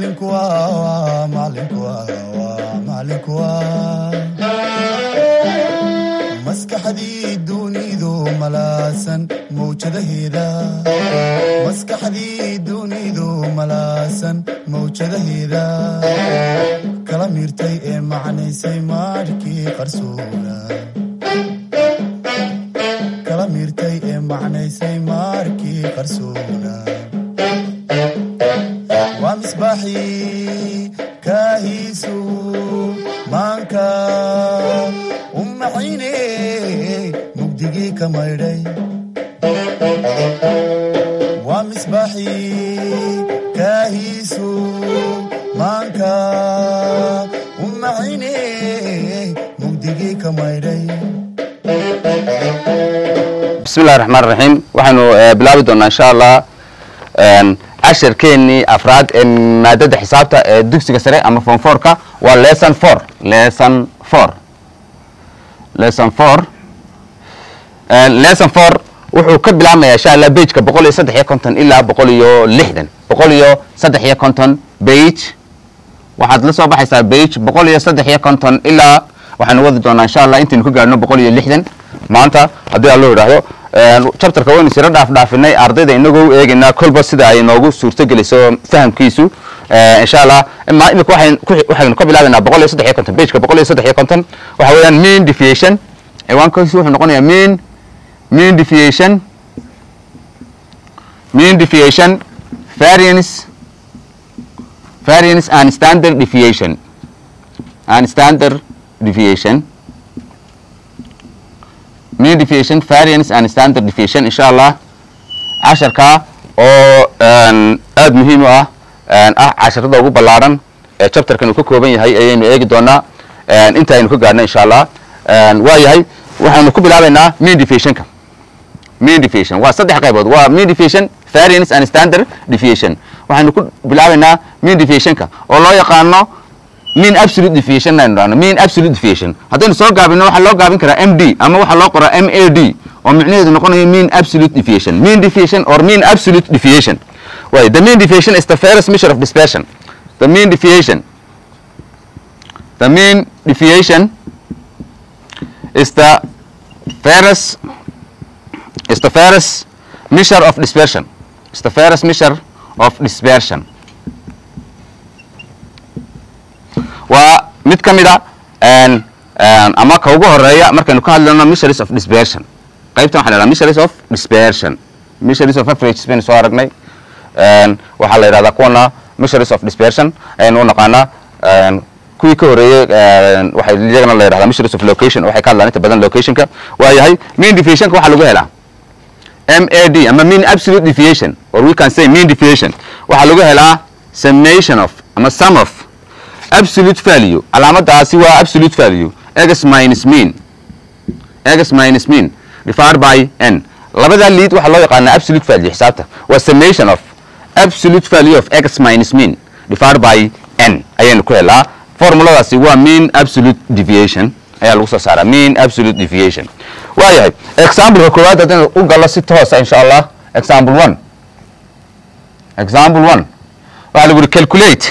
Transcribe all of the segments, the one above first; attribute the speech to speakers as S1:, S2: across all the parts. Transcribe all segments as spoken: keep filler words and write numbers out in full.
S1: macalinku waa macalinku waa macalinku waa maskaxdii dunidu malaasan mawjadaheeda maskaxdii dunidu malaasan mawjadaheeda kala miirtay ee macnaysay maarkii qarsoona kala miirtay ee macnaysay maarkii qarsoona waa misbaaxii kaahiisu maanka ummaciine mugdigii ka maydhay waa misbaaxii kaahiisu maanka ummaciine mugdigii ka maydhay.
S2: bismillahi raxmaan raxiim waxaanu bilaabi doonaa insha allah casharkeennii afraad ee maadada xisaabta ee dugsiga sare ama form four-ka waa lesson four lesson four lesson four lesson four wuxuu ka bilaabmayaa insha allah pageka boqol iyo saddex iyo konton ilaa boqol iyo lixdan boqol iyo saddex iyo konton page waxaad la soo baxaysaa page boqol iyo saddex iyo konton ilaa waxaanu wadi doonaa insha allah intaynu ka gaarno boqol iyo lixdan maanta haddii aan loo yidhaahdo chapterka waynu siro dhaaf dhaafinay ardayda inagoo u eegaynaa kolba sida ay noogu suurtogeliso fahamkiisu insha allah imika waxaynu ka bilaabaynaa boqol iyo saddex iyo konton pageka boqol iyo saddex iyo konton waxa weeyaan mean deviation ciwaankiisu wuxuu noqonayaa mean mean deviation mean deviation variance variance and standard deviation and standard deviation mean deviation variance and standard deviation insha allah casharka oo aada muhiim u ah ah casharada ugu ballaaran ee chapterkan uu ka kooban yahay ayaynu eegi doonaa inta aynu ka gaarno insha allah waa yahay waxaanu ku bilaabaynaa mean deviationka mean deviation waa saddex qaybood waa mean deviation variance and standard deviation waxaanu ku bilaabaynaa mean deviationka oo loo yaqaano mean absolute deviation aynu dhahno mean absolute deviation haddaynu soo gaabino waxaa loo gaabin karaa m d ama waxaa loo qoraa m a d oo micnaheedu noqonayo mean absolute deviation mean deviation or mean absolute deviation way the mean deviation is the fairest measure of dispersion the mean deviation the mean deviation is the fairest is the fairest measure of dispersion is the fairest measure of dispersion waa mid ka mid a ama ka ugu horeeya markaynu ka hadlayno measures of dispersion qaybtan waxa la yidhahdaa measures of dispersion measures of averages baynu soo aragnay waxaa la yidhahdaa kuwana measures of dispersion ayaynu u naqaanaa kuwii ka horeeyey waxay iyagana la yidhahdaa measures of location waxay ka hadlaan inta badan locationka waa yahay mean deviationka waxaa lagu helaa m a d ama mean absolute deviation or we can say mean deviation waxaa lagu helaa summation of ama sum of absolute value calaamadaasi waa absolute value x minus mean x minus mean divided by n labada lead waxaa loo yaqaanaa absolute value xisaabta waa summation of absolute value of x minus mean divided by n ayaynu ku helaa formuladaasi waa mean absolute deviation ayaa lagu soo saaraa mean absolute deviation waa yahay exampleka koowaad haddaynu u gallo si toosa insha allah example one example one waxaa lagu yidhi calculate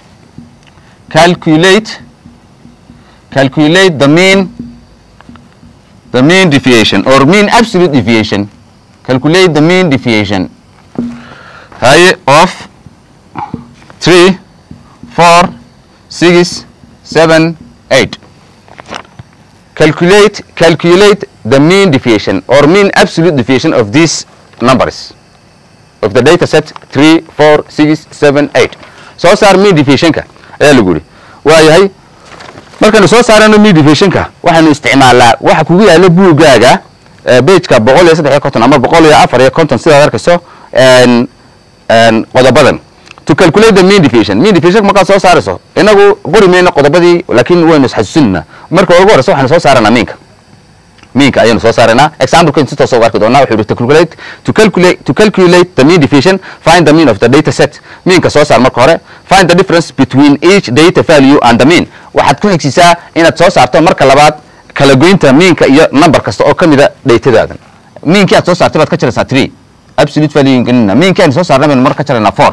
S2: calculate calculate the mean the mean deviation or mean absolute deviation calculate the mean deviation high of three four six seven eight calculate calculate the mean deviation or mean absolute deviation of these numbers of the data set three four six seven eight soo saar mean deviationka ayaa lagu yidhi waa yahay markaynu soo saarano mean deviationka waxaanu isticmaalaa waxa kugu yaalo buuggaaga pageka boqol iyo saddex iyo konton ama boqol iyo afar iyo konton sidaad arkayso qodobadan to calculate the mean deviation mean deviation markaad soo saarayso inagu qori mayno qodobadii laakiin waynu isxasuusinaa marka ugu horeysa waxaanu soo saaranaa meanka meanka ayaynu soo saaraynaa example-kan si toos ugu arki doonaa wuxuu yidhi to calculate to calculate to calculate the mean deviation find the mean of the data set meanka soo saar marka hore find the difference between each data value and the mean waxaad ku xigsiisaa inaad soo saarto marka labaad kala goynta meanka iyo number kasta oo kamida datadaadan meankii aad soo saartay baad ka jaraysaa three absolute value inganina meankii aan soo saarnay baynu mar ka jaraynaa four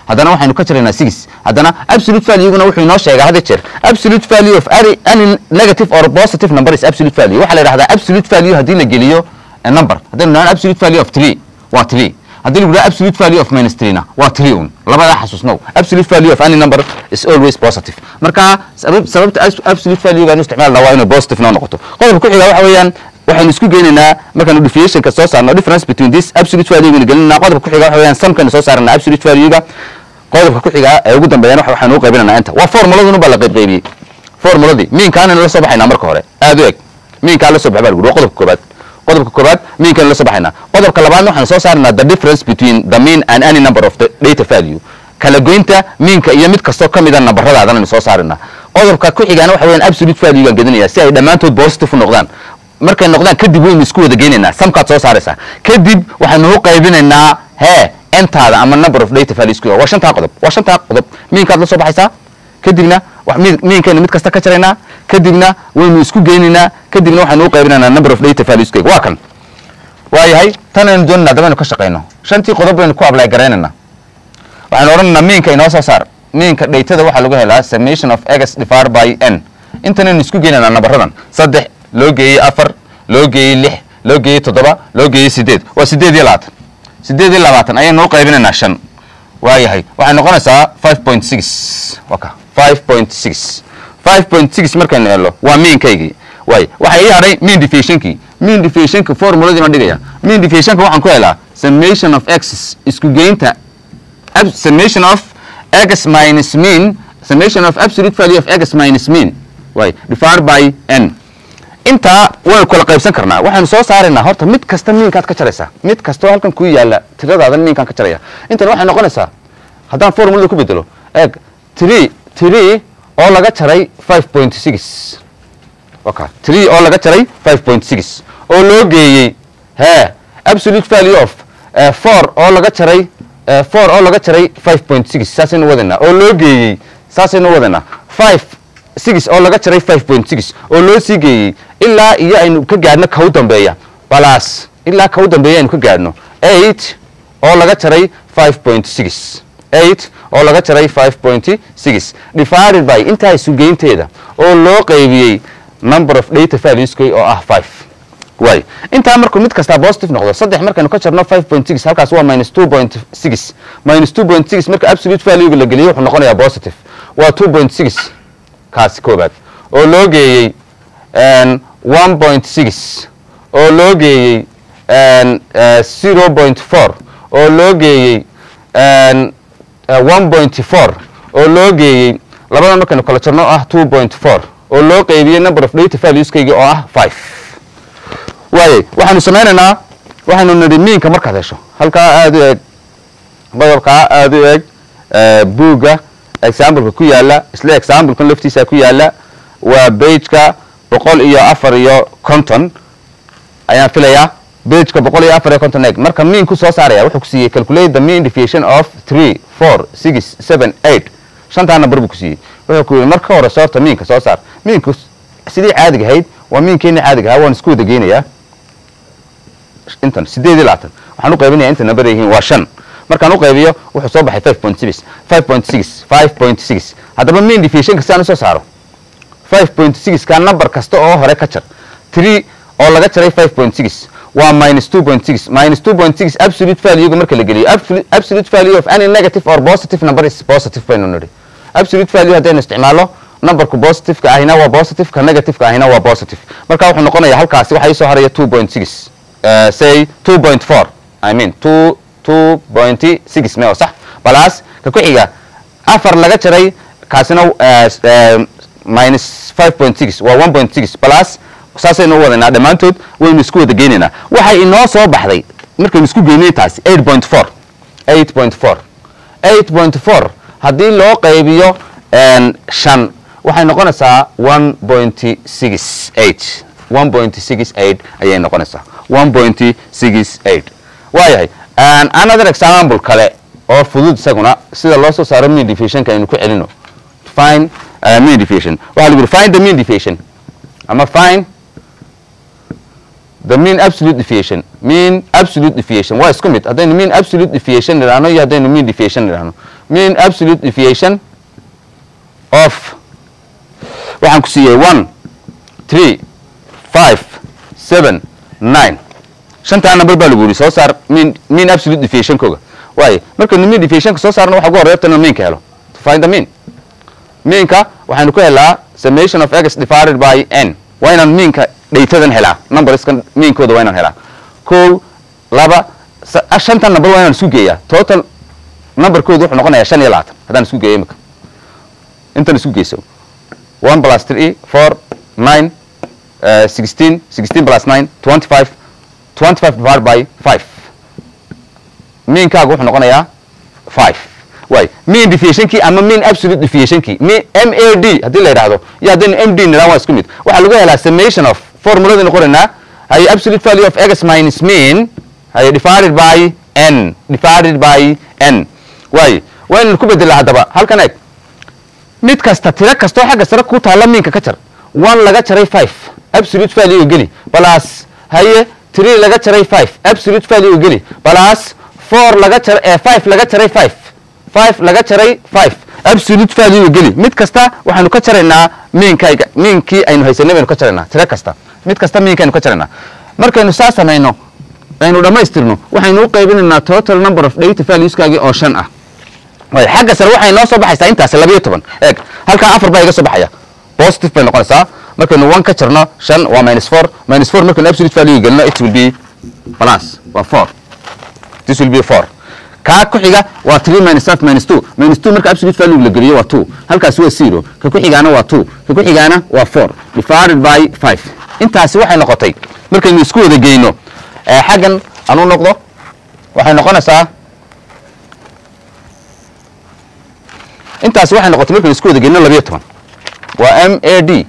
S2: haddana waxaynu ka jaraynaa six haddana absolute value-guna wuxuu inoo sheegaa hadda jeer absolute value of any, any negative or positive number is absolute value waxaa la yidhahdaa absolute value haddii la geliyo a number haddaynu dhahan absolute value of three waa three haddii lagu dhaha absolute value of minus three na waa three un labadaa xasuusnow absolute value of any number is always positive marka sababta absolute value-ga inu isticmaalna waa inay positive noo noqoto qodobka ku xiga waxa weeyaan waxaynu isku geynaynaa markaanu definitionka soo saarno difference between this absolute value-ga gelinaa qodobka ku xiga waxa weeyaan sumkaynu soo saarnaa absolute value-ga qodobka ku xiga ee ugu dambeeyana waxaanu u qaybinaynaa inta waa formuladuna baa la qayb qaybiyey formuladii miinkaana la soo baxaynaa marka hore aad u eg miinkaa la soo baxay baa lagu waa qodobka koobaad qodobka koobaad miinkaana la soo baxaynaa qodobka labaadna waxaanu soo saarnaa the difference between the mean and any number of the data value kala goynta miinka iyo mid kastoo ka mida nambaradaadana soo saarinaa qodobka ku xigaana waxa weeyaan absolute value-gaan gedinayaa si ay dhammaantood positive u noqdaan markay noqdaan kadib waynu isku wada geynaynaa samkaad soo saaraysaa kadib waxaynu u qaybinaynaa hee entaada ama number of data values waa shantaa qodob waa shantaa qodob miinkaad la soo baxaysaa kadibna miinkaynu mid kasta ka jaraynaa kadibna waynu isku geynaynaa kadibna waxaynu u qaybinaynaa number of data values waa kan waayahay tanaynu doonayna dabaynu ka shaqayno shantii qodob baynu ku apply garaynaynaa waxaynu odhanaynaa miinka inoo soo saar miinka datada waxaa lagu helaa summation of x divided by n intanaynu isku geynaynaa nambaradan saddex loo geeyey afar loo geeyey lix loo geeyey toddoba loo geeyey sideed waa sideed iyo labaatan sideed iyo labaatan ayaynu u qaybinaynaa shan waayahay waxay noqonaysaa five point six waka five point six five point six markaynu helo waa miinkaygii waay waxaa ii hadhay mean deviationkii mean deviationka formuladii ma dhigaya mean deviationka waxaan ku helaa summation of x isku geynta summation of x minus mean summation of absolute value of x minus mean waay divided by n intaa waynu kala qaybsan karnaa waxaynu soo saaraynaa horta mid kasta miinkaad ka jaraysaa mid kastoo halkan ku yaala tiradaadan miinkaan ka jaraya intan waxay noqonaysaa haddaan formulada ku bedelo eeg three three oo laga jaray five point six waka three oo laga jaray five point six oo loo geeyey hee absolute value of four oo laga jaray four oo laga jaray five point six saasaynu wadaynaa oo loo geeyey saasaynu wadaynaa five six oo laga jaray five point six oo loo sii geeyey ilaa iyo aynu ka gaadhno ka u dambeeya balas ilaa ka u dambeeya aynu ka gaadhno eight oo laga jaray five point six eight oo laga jaray five point six divided by intaa isu geynteeda oo loo qaybiyey number of data valueski oo ah five waay intaa markuu mid kastaa positive noqdo saddex markaynu ka jarno five point six halkaas waa minus two point six minus two point six marka absolute value-ga la geliyo wuxuu noqonayaa positive waa two point six kaasi koobaad oo loo geeyey one point six oo loo geeyey zero point four oo loo geeyey one point four oo loo geeyey labadan markaynu kala jarno ah two point four oo loo qaybiyey number of data valueskayga oo ah five waayay waxaanu samaynaynaa waxaynu nidhi miinka markaad hesho halkaa aad u eg qodobkaa aad u eg buugga exampleka ku yaala isla examplekan laftiisa ku yaala waa bageka boqol iyo afar iyo conton ayaan filayaa bageka boqol iyo afar iyo conton eg marka miin ku soo saaraya wuxuu ku siiyey calculate the mean deviation of three four six seven eight shantaa number buu ku siiyey wuxuu ku yidhi marka hore soorta miinka soo saar miinku sidii caadiga ahayd waa miinkeeni caadiga ahaa waan isku wada geynayaa intan sideed iyo labaatan waxaan u qaybinaya inta number yihiin waa shan markaan u qaybiyo wuxuu soo baxay five point six five point six five point six haddaba mean deviationka si aan usoo saaro five point six ka number kasta oo hore ka jar three oo laga jaray five point six waa minus two point six minus two point six absolute value-ga marka la geliyo absolute value of any negative or positive number is positive baynu nidhi absolute value haddaynu isticmaalo numberku positive-ka ahina waa positive ka negative-ka ahina waa positive marka wuxuu noqonayaa halkaasi waxaa isoo haraya two point six say two point four I mean two two point six meo sax balas ka ku xiga afar laga jaray kaasina minus five point six waa one point six balas saasaynu wadaynaa dhammaantood waynu isku wada geynaynaa waxay inoo soo baxday markaynu isku geynay taasi eight point four eight point four eight point four haddii loo qaybiyo shan waxay noqonaysaa one point six eight one point six eight ayay noqonaysaa one point six eight waayahay another example kale oo fudud isaguna sida loo soo saaro mean deviationka aynu ku celino find uh, mean deviation waxaa lagu yidhi find the mean deviation ama find the mean absolute deviation mean absolute deviation waa isku mid haddaynu mean absolute deviation nidhaahno iyo haddaynu mean deviation nidhaahno mean absolute deviation of waxaan ku siiyey one three five seven nine shantaa number baa lagu yidhi soo saar mean mean absolute deviationkooga waaye markaynu mean deviationka soo saarno waxa ugu horreeya tana meanka helo to find the mean meanka waxaynu ku helaa summation of x divided by n waa inaan meanka dhaytadan helaa numberskan meankooda waa inaan helaa kow laba shantan number waa inaan isku geeyaa total numberkooda wuxuu noqonayaa shan iyo labaatan haddaan isku geeyo imika intan isku geyso one plus three four nine uh, sixteen sixteen plus nine twenty five twenty five divided by five meankaaga wuxuu noqonayaa five waay mean deviationkii ama mean absolute deviationkii m a d haddii la yidhaahdo iyo haddaynu m d nidhaan waa isku mid waxaa lagu helaa summation of formuladaynu qoraynaa haye absolute value of x minus mean haye divided by n divided by n waay waa inaynu ku bedelaa haddaba halkan eeg mid kasta tiro kastoo xagga sare ku taalla miinka ka jar one laga jaray five absolute value geli plus haye three laga jaray five absolute value geli plus four laga jar ee five laga jaray five five laga jaray five absolute value geli mid kasta waxaanu ka jaraynaa miinkayga miinkii aynu haysanay baynu ka jaraynaa tiro kasta mid kasta miinkaynu ka jaraynaa markaynu saa samayno aynu dhammaystirno waxaynu u qaybinaynaa total number of data valueskaagii oo shan ah way xagga sare waxay noo soo baxaysaa intaas labiyo toban eeg halkan afar baa iga soo baxaya positive bay noqonaysaa markaynu one ka jarno shan waa minus four minus four markaynu absolute value gelino it will be plus waa four this will be four kaa ku xiga waa three minus five minus two minus two marka absolute value la geliyo waa two halkaas waa zero ka ku xigaana waa two ka ku xigaana waa four divided by five intaasi waxay noqotay markaynu isku wada geyno xaggan anu noqdo waxay noqonaysaa intaasi waxay noqotay markaynu isku wada geyno labiyo toban waa m a d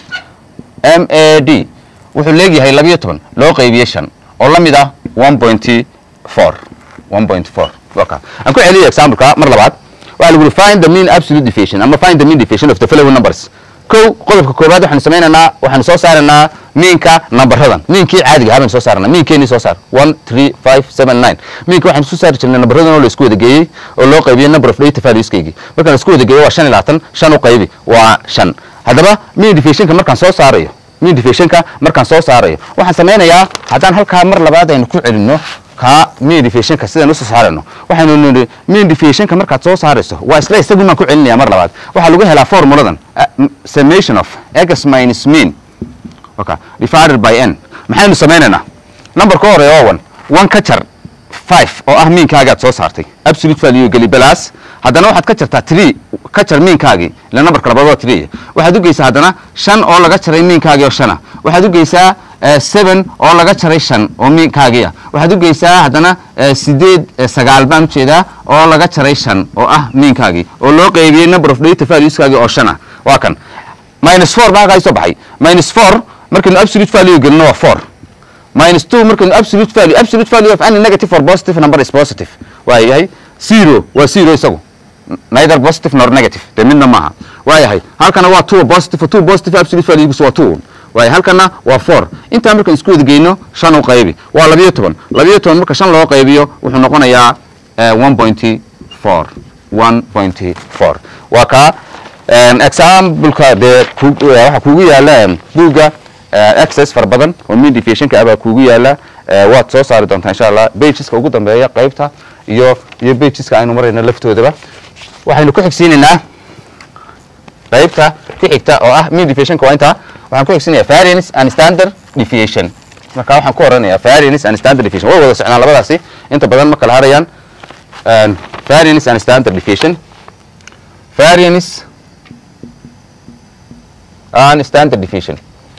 S2: m a d wuxuu leegyahay labiyo toban loo qaybiyey shan oo la mid ah one point four one point four waka aan ku celiyo example-ka mar labaad waxaa lagu yidhi find the mean absolute deviation ama find the mean deviation of the following numbers kow qodobka koobaad waxaanu samaynaynaa waxaanu soo saaraynaa miinka nambaradan miinkii caadiga ahaa baynu soo saarnaa miinkeenii soo saar one three five seven nine miinka waxaanu soo saari jirnay nambaradan oo la isku wada geeyey oo loo qaybiyey number of data valueskaygii markaan isku wada geeyo waa shan iyo labaatan shan u qaybi waa shan haddaba mean deviationka markaan soo saarayo mean deviationka markaan soo saarayo waxaan samaynayaa haddaan halkaa mar labaad aynu ku celinno ka mean deviationka sidaan usoo saarayno waxaynu nidhi mean deviationka markaad soo saarayso waa isla isagun baan ku celinaya mar labaad waxaa lagu helaa formuladan summation of x minus mean okay divided by n maxaynu samaynaynaa numberka hore oo one one ka jar five oo ah miinkaagaad soo saartay absolute value geli plus haddana waxaad ka jartaa three ka jar miinkaagii ila numberka labaad waa three waxaad u geysaa haddana shan oo laga jaray miinkaagii oo shana waxaad u geysaa seven oo laga jaray shan oo miinkaagii ah waxaad u geysaa haddana sideed sagaal baan ujeedaa oo laga jaray shan oo ah miinkaagii oo loo qaybiyey number of data valueskaagii oo shan ah waa kan minus four baa halkaa soo baxay minus four markaynu absolute value gelino waa four minus two markaynu absolute value absolute value of any negative or positive number is positive waa yahay zero waa zero isagu neither positive nor negative dee midna maaha waa yahay halkana waa two positive two positive absolute valuegiisu waa two waayo halkana waa four intaa markaan isku wada geyno shan u qaybi waa labiyo toban labiyo toban marka shan loo qaybiyo wuxuu noqonayaa one point four one point four waa kaa exampleka dee waxaa kuugu yaala buugga access fara badan oo mean deviationka abaa kuugu yaala waad soo saari doontaa insha allah pageska ugu dambeeya qaybta iyo iyo pageska aynu marayno laftoodaba waxaynu ku xigsiinaynaa qaybta ku xigta oo ah mean deviationka waa intaa waxaan ku xigsiinayaa variance and standard deviation marka waxaan ku oranayaa variance and standard deviation way wada socnaan labadaasi inta badan ma kala harayaan variance and standard deviation variance and standard deviation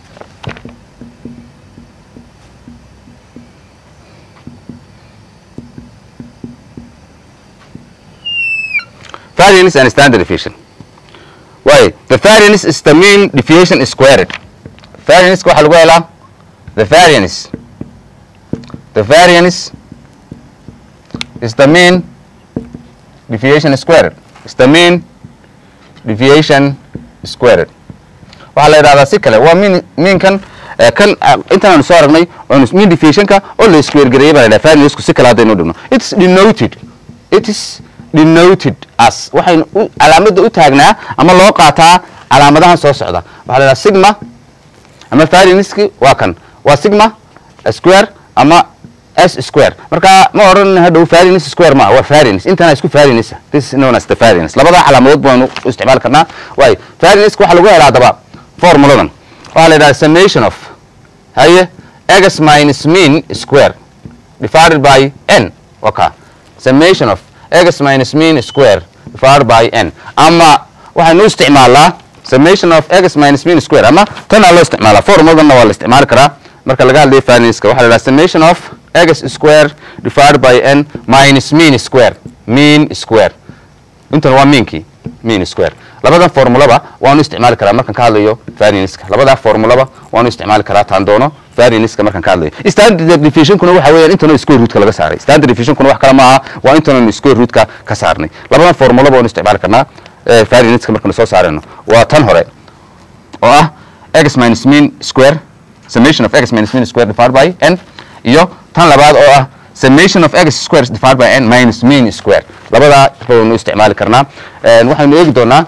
S2: variance and standard deviation why the variance is the mean deviation squared variance waxa lagu helaa the variance the variance is the mean deviation squared is the mean deviation squared waxa la yiraahdaa si kale waa mean meankan kan intaan aan soo aragnay oo mean deviationka oo la square gareeyay baa la variance ku si kala hadaynu dhigno it's denoted it is denoted as waxaynu calaamadda u taagnaa ama loo qaataa calaamadahan soo socda waxaa la yidhaha sigma ama varianceski waa kan waa sigma square ama s square marka ma oran hadhow variance square ma waa variance intana isku variance this is known as the variance labada calaamadood baanu u isticmaali karnaa way variance waxa lagu helaa daba formuladan waxa la yidhaha summation of haye x minus mean square divided by n okay summation of x minus mean square divided by n ama waxaanu isticmaalaa summation of x minus mean square ama tan loo isticmaalaa formuladan waa la isticmaali karaa marka laga hadlayo variance waxa la yidhaha summation of x square divided by n minus mean square mean square intan waa meanki mean square labadan formulaba waanu isticmaali karaa markaan ka hadlayo variance-ka labada formulaba waanu isticmaali karaa taan doono variance-ka markaan ka hadlayo standard deviation kuna waxa weeyaan intan square root-ka laga saaray standard deviation kuna wax kale ma aha waa intan square root-ka ka saarnay labadan formulaba waanu isticmaali karnaa variance-ka markaan soo saarayno waa tan hore oo ah x minus mean square summation of x minus mean square divided by n iyo tan labaad oo ah summation of x square divided by n minus mean square labada waanu isticmaali karnaa waxaynu eegi doonaa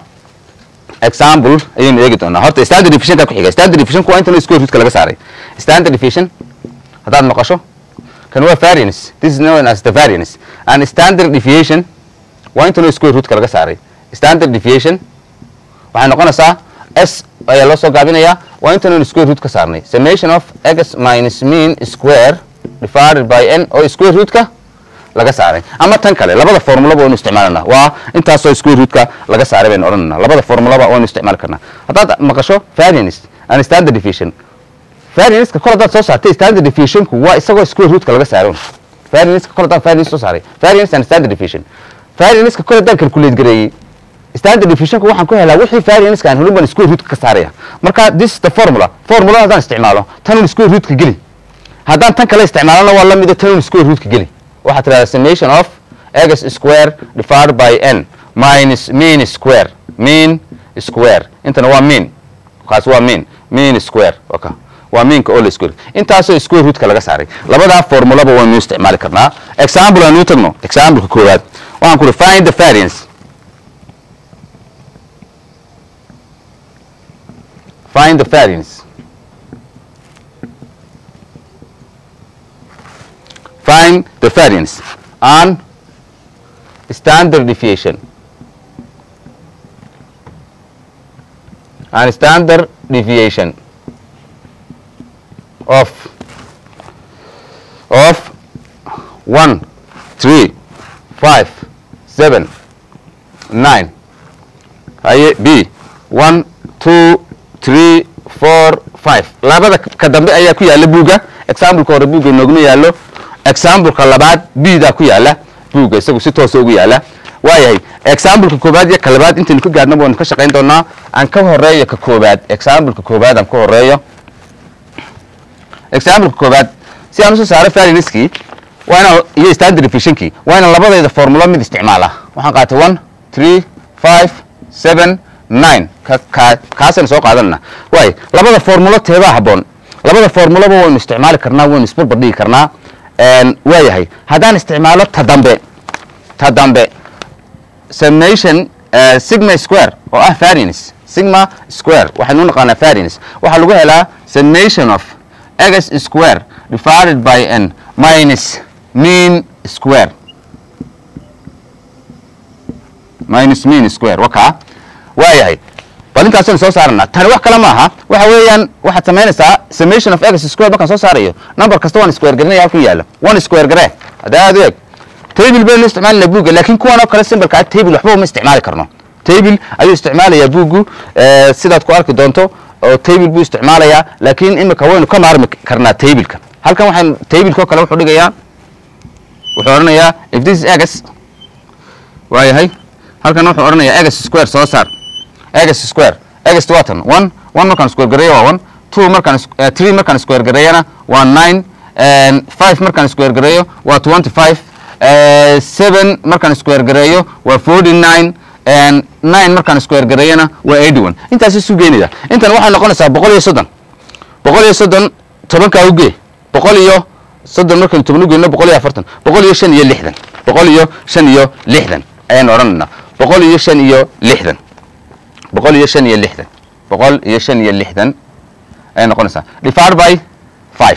S2: example ayaynu eegi doonaa horta standard deviation ka ku xiga standard deviation waa intan square root-ka laga saaray standard deviation haddaad maqasho kan waa variance this is known as the variance and standard deviation waa intan square root-ka laga saaray standard deviation waxay noqonaysaa s ayaa loo soo gaabinayaa waa intan square root ka saarnay summation of x minus mean square divided by n oo square root-ka laga saaray ama tan kale labada formulaba waanu isticmaalanaa waa intaasoo square root-ka laga saaray baynu odhananaa labada formulaba waanu isticmaali karnaa haddaad maqasho variance and standard deviation variance-ka kol haddaad soo saartay standard deviation-ku waa isagoo square root-ka laga saaron variance-ka kol haddaan variance soo saaray variance and standard deviation variance-ka kol haddaan calculate gareeyey standard deviation-ku waxaan ku helaa wixii variance-ka aan hulin baan square root-ka ka saaraya marka this is the formula formula haddaan isticmaalo tan square root-ka geli haddaan tan kale isticmaalana waa la mida tan square root-ka geli waxaad tidhahdaa summation of x square divided by n minus mean square mean square intana waa mean kaas waa mean mean square okay waa meanka oo la square intaasoo square root-ka laga saaray labadaa formulaba waynu isticmaali karnaa example aanu tagno example-ka koowaad waxaan ku find the variance find the variance find the variance and standard deviation and standard deviation of of one three five seven nine haye b one two three four five labada ka dambe ayaa ku yaala buuga example-ka hore buuga noogma yaalo example-ka labaad b-da ku yaala buuga isagu si toos ugu yaala waayahay example-ka koobaad iyo ka labaad intaynu ka gaarno waanu ka shaqayn doonaa aan ka horeeyo ka koobaad example-ka koobaad aan ka horeeyo example-ka koobaad si aan usoo saaro variance-kii waa inaan iyo standard deviation-kii waa inaan labadeeda formula mid isticmaala waxaan qaatay one three five seven nine kaasaynu soo qaadanana waay labada formulo teebaa habboon labada formulaba waynu isticmaali karnaa waynu isbarbar dhigi karnaa waayahay haddaan isticmaalo ta dambe ta dambe summation sigma square oo ah variance sigma square waxaynu naqaanaa variance waxaa lagu helaa summation of x square divided by n minus mean square minus mean square wakaa waayahay bal intaasaynu soo saarana tani wax kale maaha waxa weeyaan waxaad samaynaysaa summation of x square markaan soo saarayo number kasta waan square garinaya halkan yaalo one square garee hadda aad u eg table baynu isticmaalina buugga laakiin kuwan oo kale simbalka table waxba uma isticmaali karno table ayuu isticmaalayaa buuggu sidaad ku arki doonto oo table buu isticmaalayaa laakiin imika waynu ka maarmi karnaa tableka halkan waxaan tableka oo kale wuxuu dhigayaa wuxuu odhanayaa if this is x waayahay halkan wuxuu odhanayaa x square soo saar x square x waa tan one one markaan square gareeyo waa one two markaan three markaan square gareeyana waa nine five markaan square gareeyo waa twenty five seven markaan square gareeyo waa forty nine nine markaan square gareeyana waa eighty one intaas isu geynaya intan waxay noqonaysaa boqol iyo soddon boqol iyo soddon tobankaa ugee boqol iyo soddon markaan toban ugeyno boqol iyo afartan boqol iyo shan iyo lixdan boqol iyo shan iyo lixdan ayaan odhanaynaa boqol iyo shan iyo lixdan boqol iyo shan iyo lixdan boqol iyo shan iyo lixdan ayay noqonaysaa divided by five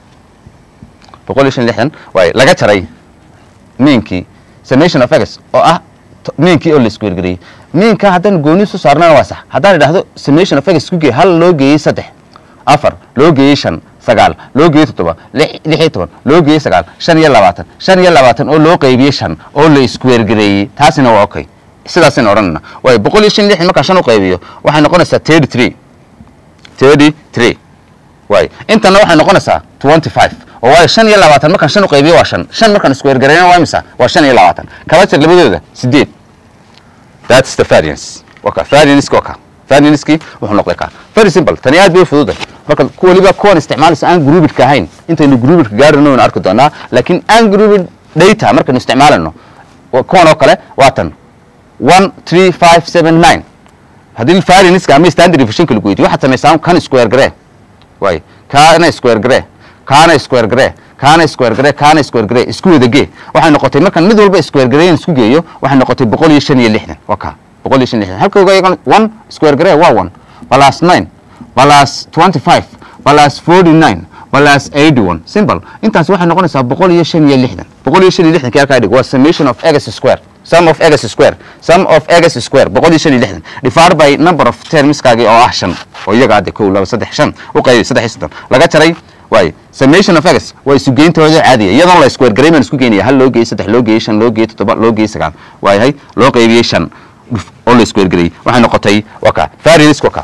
S2: boqol iyo shan iyo lixdan waay laga jaray meankii summation of x oo ah meankii oo la isku wargariyey meanka haddaan gooni isu saarnana waa sax haddaan idhaahdo summation of x isku geey hal loo geeyey saddex afar loo geeyey shan sagaal loo geeyey toddoba lix iyo toban loo geeyey sagaal shan iyo labaatan shan iyo labaatan oo loo qaybiyey shan oo la isku wargareeyey taasina waa okay sidaasayna odhanayna waayo boqol iyo shan iyo lixdan markaa shan u qaybiyo waxay noqonaysaa thirty three thirty three waayo intana waxay noqonaysaa twenty five oo waayo shan iyo labaatan markaan shan u qaybiyo waa shan shan markaan isku wargareyna waa imisa waa shan iyo labaatan kala jir labadooda sideed that's the variance waka variance waka variance-kii wuxuu noqday ka very simple tani aad bay u fududahay marka waliba kuwan isticmaalaysa aan grouped ka ahayn intaynu grouped ka gaarino aan arki doonaa laakiin aan grouped data markaan isticmaalano kuwan oo kale waa tan one three five seven nine haddii variance-ka ama standard deviation-ka lagu weydiiyo waxaad samaysaan kan square garee waayo kaana square garee kaana square garee kaana square garee kaana square garee isku wada gee waxay noqotay markaan mid walba square gareeyan isku geeyo waxay noqotay boqol iyo shan iyo lixdan waa ka boqol iyo shan iyo lixdan halka uga one square garee waa one plus nine plus twenty five plus forty nine plus eighty one simple intaas waxay noqonaysaa boqol iyo shan iyo lixdan boqol iyo shan iyo lixdan ka dhig waa summation of x square sum of x square sum of x square boqol iyo shan iyo lixdan divided by number of terms kaagi oo ah shan oo iyaga aad kow laba saddex shan u qaybi saddex iyo soddon laga jaray waayo summation of x waa isu geyntooda caadiya iyadoo la square gareeman isku geynaya hal loo geeyay saddex loo geeyay shan loo geeyay toddoba loo geeyay sagaal waayahay loo qaybiyay shan oo la square gareeyay waxay noqotay waka variance waka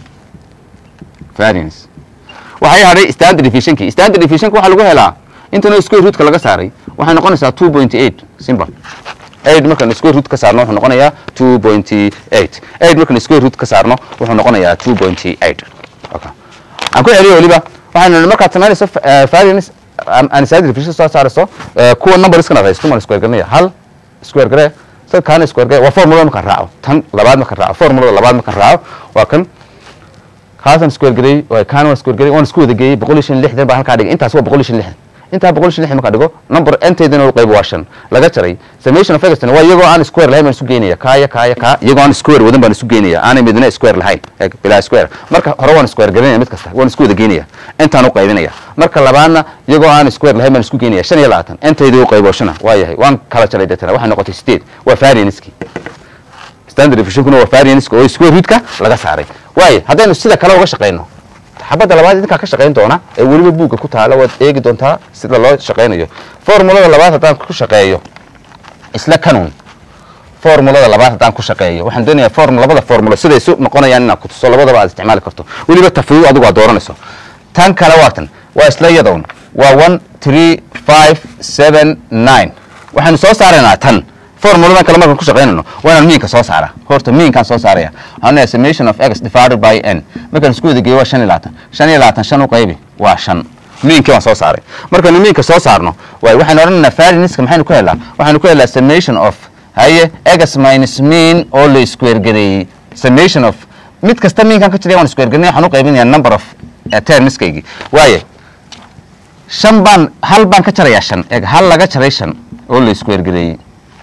S2: variance waxay hadhay standard deviation-kii standard deviation-ka waxa lagu helaa intana square root-ka laga saaray waxay noqonaysaa two point eight simple eight markaan square root ka saarno wuxuu noqonayaa two point eight eight markaan square root ka saarno wuxuu noqonayaa two point eight okay aan ku celiyo waliba waxaan markaad samaynayso variance aan standard deviation soo saarayso kuwa numbers-kana haysto ma square garanaya hal square garee sad kaana square garee waa formula markaan raaco tan labaad markaan raaco formulada labaad markaan raaco waa kan kaasan square garee waa kaana waa square garee waan isku wada geeyay boqol iyo shan iyo lixdan baa halkaa dhigay intaas waa boqol iyo shan iyo lixdan intaa boqol iyo shan iyo lixdan markaa dhigo number inteedana u qayb waa shan laga jaray summation of x waa iyagoo aan square lahayn baan isu geynaya kaaya kaaya kaa iyagoo aan square wadan baan isu geynaya aanay midna square lahayn bilaa square marka hore waan square garanaya mid kasta waan isku wada geynaya intaan u qaybinaya marka labaadna iyagoo aan square lahayn baan isku geynaya shan iyo labaatan inteedii u qaybo shana waa yahay waan kala jaray dadana waxay noqotay sideed waa variance-kii standard deviation-kuna waa variance-ka oo square root-ka laga saaray waayo haddaynu sida kale uga shaqeyno xabadda labaad idinkaa ka shaqayn doona ee weliba buugga ku taala waad eegi doontaa sida loo shaqaynayo formulada labaad haddaan ku shaqeeyo isla kanun formulada labaad haddaan ku shaqeeyo waxaan doonayaa form labada formulo siday isu noqonayaan inaad ku tuso labadaba aad isticmaali karto weliba tafriid adigu aad dooranayso tan kale waa tan waa isla iyadoon waa one three five seven nine waxaanu soo saaraynaa tan formuladan kale markaan ku shaqeynayno waa inaan miinka soo saara horta miinkaan soo saaraya waxaan leeyahay summation of x divided by n markaan isku wada geeyo waa shan iyo labaatan shan iyo labaatan shan u qaybi waa shan miinkii waan soo saaray markaanu miinka soo saarno waay waxaynu odhanaynaa variance-ka maxaynu ku helaa waxaynu ku helaa summation of haye x minus mean oo la square gareeyey summation of mid kasta miinkaan ka jiray waan square gareynaya waxaan u qaybinayaa number of termskaygii waaye shan baan hal baan ka jarayaa shan eg hal laga jaray shan oo la square gareeyey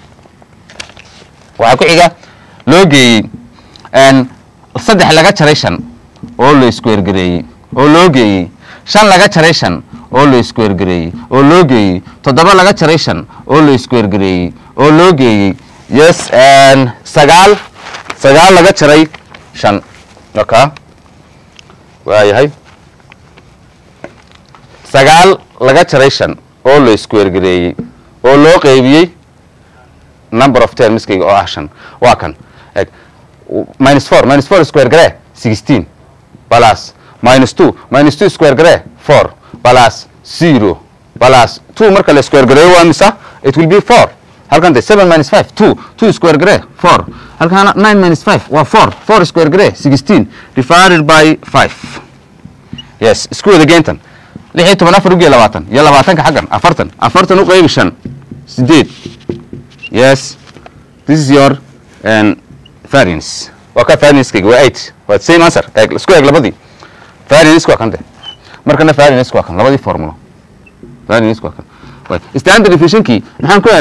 S2: waxaa ku xiga loo geeyey saddex laga jaray shan oo la square gareeyey oo loo geeyey shan laga jaray shan oo la square gareeyey oo loo geeyey toddoba laga jaray shan oo la square gareeyey oo loo geeyey yes sagaal sagaal laga jaray shan okay waayahay sagaal laga jaray shan oo la square gareeyey oo loo qaybiyey number of termskayga oo ah shan waa kan minus four minus four square garee sixteen plus minus two minus two square garee four plus zero plus two marka la square gareeyo waa misa it will be four halkan de seven minus five two two square garee four halkan nine minus five waa four four square garee sixteen divided by five yes isku wada geyntan lix iyo toban afar ugiyo labaatan iyo labaatanka xaggan afartan afartan u qaybi shan sideed yes this is your um, variance waa ka variance-kayga waa eight waa same answer eeg isku eeg labadii variance waa kan de markana variance waa kan labadii formulo variance waa kan way standard deviation-kii maxaan ku helaa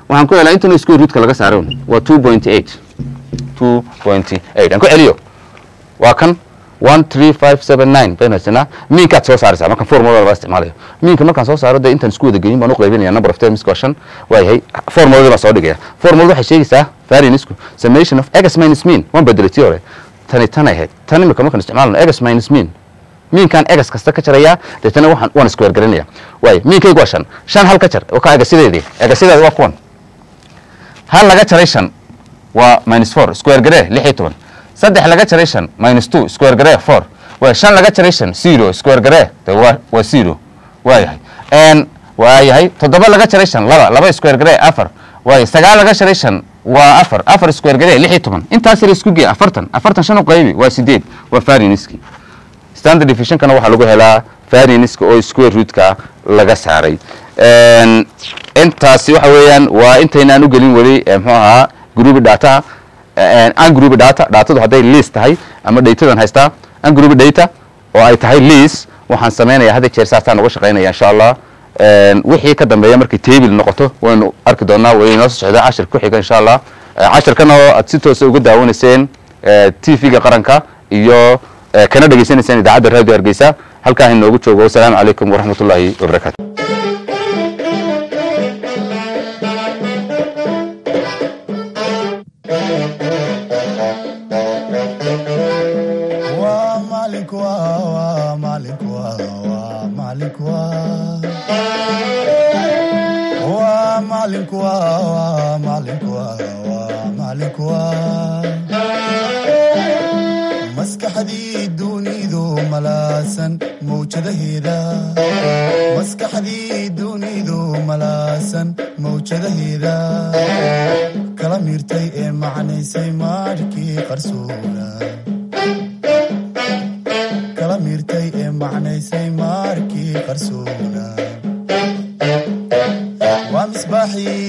S2: waxaan ku helaa intan square root ka laga saaro waa two point eight two point eight aan ku celiyo waa kan one three five seven nine bayna miinka soo saaraysa marka formula la isticmaalayo miinka markaan soo saaro de intan isku wada geeyin baan u qaybinayaa number of terms question waa yahay formula la soo dhigaya formula waxay sheegaysaa variance summation of x minus mean one bedelati hore tani tan ahayd tani marka markaan isticmaalno x minus mean miinkan x kasta ka jaraya deetana waxaan one square garanaya way miinkaygu waa shan shan hal ka jar oo ka egasideedii egasideeda waa kuwan hal laga jaray shan waa minus four square garee lix iyo toban saddex laga jaray shan minus two square garee four waa shan laga jaray shan zero square garee waa waa zero waa yahay n waa yahay toddoba laga jaray shan laba laba square garee afar waa sagaal laga jaray shan waa afar afar square garee lix iyo toban intaas yar isku gee afartan afartan shan u qaybi waa sideed waa variance standard deviation kana waxa lagu helaa variance oo square root ka laga saaray een intaasi waxa weeyaan waa intaynaan u gelin wali muxuu ahaa group data aan group data datadu haday list tahay ama datadan haysta aan group data oo ay tahay list waxaan sameeynaya hada jeer saartaan uga shaqeynaya insha Allah een wixii ka dambeeya markii table noqoto waan arki doonaa way inoo socda cashir ku xiga insha Allah cashirkan oo aad si toos ah uga daawanayseen T V-ga qaranka iyo kana dhageysanaysaan idaacadda raadiyo Hargeysa halkaa inoogu joogo assalaamu calaykum waraxmatullaahi wabarakaatu
S1: maskaxdii dunidu malaasan mawjadaheeda maskaxdii dunidu malaasan mawjadaheeda kala miirtay ee macnaysay maarkii qarsoona kala miirtay ee macnaysay maarkii qarsoona waa misbaaxii